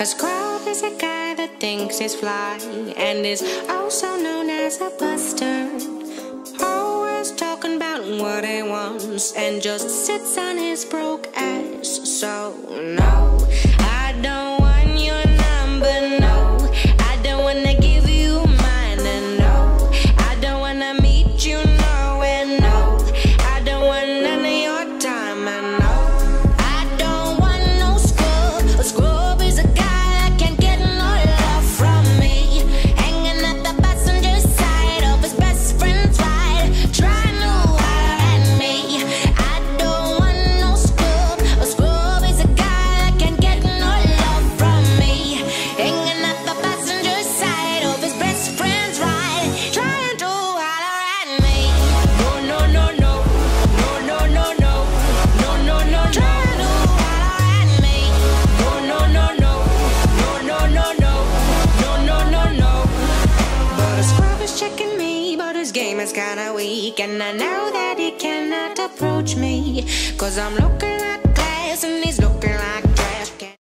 A scrub is a guy that thinks he's fly and is also known as a buster. Always talking about what he wants and just sits on his broke ass. So no, I don't want your number, no. I don't wanna give you mine, and no, I don't wanna meet you nowhere, no. I don't want none of your time, and no, I don't want no scrub. A scrub is a guy that can't get no love from me, hanging at the passenger side of his best friend's ride, trying to holler at me. I don't want no scrub. A scrub is a guy that can't get no love from me, hanging at the passenger side of his best friend's ride, trying to holler at me. No, no, no, no, no, no, no, no, no, no, no, trying to holler at me. No, no, no, no, no, no, no, no, no, no, no, no. But a scrub is checking me, but his game is kinda weak, and I know that he cannot approach me, 'cause I'm looking at glass and he's looking